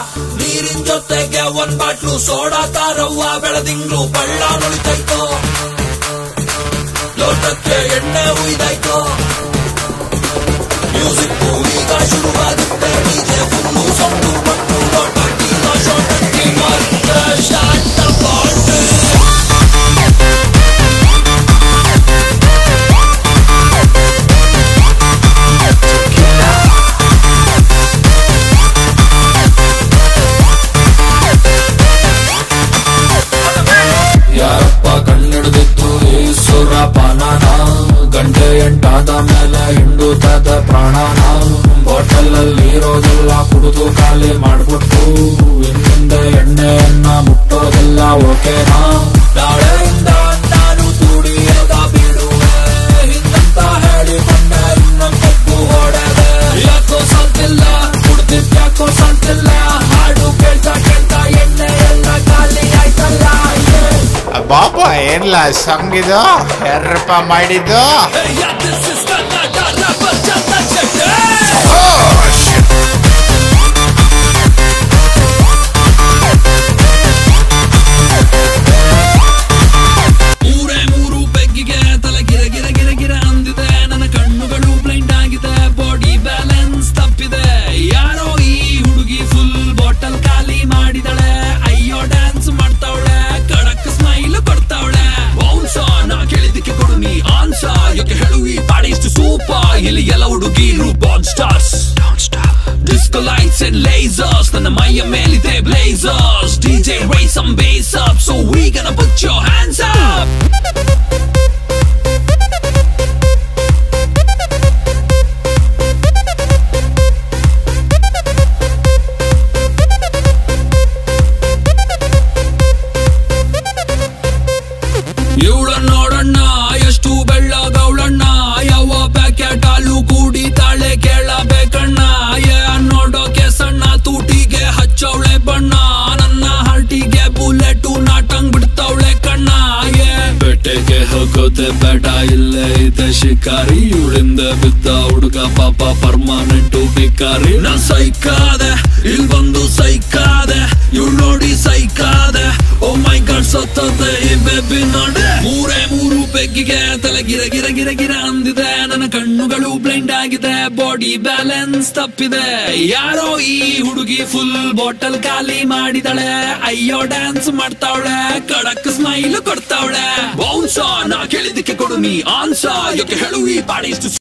ನೀರಿನ ಜೊತೆಗೆ ಒಂದ್ ಬಾಟ್ಲು ಸೋಡಾ ತಾರವ್ವ ಬೆಳದಿಂಗ್ಳು ಬಳ್ಳ ನುಳಿತೈತೋ ಲೋಟಕ್ಕೆ ಎಣ್ಣೆ ಉಯ್ದಾಯ್ತೋ ಮ್ಯೂಸಿಕ್ ಈಗ ಶುರುವಾಗುತ್ತೆ ಡಿಜೆ ಫುಲ್ಲು ಸೊಂಡು ಪಟ್ಟು ಲೋಟ ಟೀನ ಶೋಟಕ್ಕೆ ಮತ್ತೆ ಶಾಂತ ಪಾಟು ಯಾರಪ್ಪ ಕಣ್ಣಿಡ್ದಿತ್ತು ಈ ಸುರಪಾನನ ಗಂಟೆ ಎಂಟಾದ ಮೇಲೆ ಹಿಂಡುತ್ತದ ಪ್ರಾಣನ ಬಾಟಲ್ ಅಲ್ಲಿ ಇರೋದೆಲ್ಲ ಕುಡಿದು ಖಾಲಿ ಮಾಡ್ಬಿಟ್ಟು ಇನ್ನಿಂದ ಎಣ್ಣೆಯನ್ನ ಮುಟ್ಟೋದೆಲ್ಲ ಓಕೆನಾ ನಾಳೆಯಿಂದ ನಾನು ತುಡಿಯೋದ ಬಿಡುವೆ ಹಿಂಗಂತ ಹೇಳಿಕೊಂಡೆ ಇನ್ನೊಂದು ಹೊಡೆದೆ ಯಾಕೋ ಸಾಲ್ತಿಲ್ಲ ಕುಡ್ದಿದ್ ಯಾಕೋ ಸಾಲ್ತಿಲ್ಲ ಹಾಡು ಕೇಳ್ತಾ ಕೇಳ್ತಾ ಎಣ್ಣೆ ಎಲ್ಲ ಖಾಲಿ ಆಯ್ತಲ್ಲ ಬಾಬಾ ಏನ್ಲ ಸಂಗಿದು ಯಾರಪ್ಪ ಮಾಡಿದ್ದು ಮೂರೇ ಮೂರು ಬೆಗ್ಗಿಗೆ ತಲೆ ಗಿರ ಗಿರ ಗಿರ ಗಿರ ಅಂದಿದೆ ನನ್ನ ಕಣ್ಣುಗಳು ಬ್ಲೈಂಡ್ ಆಗಿದೆ ಬಾಡಿ ಬ್ಯಾಲೆನ್ಸ್ ತಪ್ಪಿದೆ ಯಾರೋ ಈ ಹುಡುಗಿ ಫುಲ್ ಬಾಟಲ್ ಖಾಲಿ ಮಾಡಿದಳೆ ಅಯ್ಯೋ ಡ್ಯಾನ್ಸ್ ಮಾಡ್ತಾವಳೆ ಕಡಕ್ ಸ್ಮೈಲ್ ಕೊಡ್ತಾವಳೆ ಬೌನ್ಸ ನಾ ಕೇಳಿದಕ್ಕೆ ಕೊಡು ನೀ ಆನ್ಸ ಯಾಕೆ ಹೇಳು ಈ ಪಾಡಿ ಇಷ್ಟು ಸೂಪರ್ ಇಲ್ಲಿ ಎಲ್ಲ ಹುಡುಗಿರು ಬಾನ್ stars Disco lights and lasers ನನ್ನ ಮೈಯ ಮೇಲಿದೆ blazers DJ raise some bass up so we gonna put your hands up ಇವಳನ್ನ ನೋಡಣ್ಣ ಎಷ್ಟು ಬೆಳ್ಳಗವಳಣ್ಣ ಯಾವ ಪ್ಯಾಕೆಟ್ ಹಾಲು ಕುಡಿತಾಳೆ ಕೇಳಬೇಕಣ್ಣ ನೋಡೋಕೆ ಸಣ್ಣ ತೂಟಿಗೆ ಹಚ್ಚವಳೆ ಬಣ್ಣ ನನ್ನ ಹರ್ಟಿಗೆ ಬುಲೆಟ್ ನಾಟಂಗ್ ಬಿಡ್ತಾವಳೆ ಕಣ್ಣ ಬೆಟ್ಟೆಗೆ ಹೋಗೋದೆ ಬೇಡ ಇಲ್ಲೇ ಇದೆ ಶಿಕಾರಿ ಇವಳಿಂದ ಬಿದ್ದ ಹುಡುಗ ಪಾಪ ಪರ್ಮನೆಂಟು ಬಿಕಾರಿ ನಾ ಸೈಕಾದೆ ಇಲ್ ಬಂದು ಸೈಕಾದೆ ಇವಳು ನೋಡಿ ಸೈಕಾದೆ ಓ ಮೈ ಗಾಡ್ ಸತ್ತದೆ ಈ ಬೇಬಿ ನೋಡೆ ಮೂರೇ ಮೂರು ಬೆಗ್ಗಿಗೆ ತಲೆ ಗಿರ ಗಿರ ಗಿರ ಗಿರ ಅಂದಿದೆ ನನ್ನ ಕಣ್ಣುಗಳು ಬ್ಲೈಂಡ್ ಆಗಿದೆ ಬಾಡಿ ಬ್ಯಾಲೆನ್ಸ್ ತಪ್ಪಿದೆ ಯಾರೋ ಈ ಹುಡುಗಿ ಫುಲ್ ಬಾಟಲ್ ಖಾಲಿ ಮಾಡಿದಳೆ ಅಯ್ಯೋ ಡ್ಯಾನ್ಸ್ ಮಾಡ್ತಾವಳೆ ಕಡಕ್ ಸ್ಮೈಲ್ ಕೊಡ್ತಾವಳೆ ಬೌನ್ಸ ನಾ ಕೇಳಿದಕ್ಕೆ ಕೊಡು ನೀ ಆನ್ಸ ಯಾಕೆ ಹೇಳು ಈ ಪಾಡಿ ಇಷ್ಟು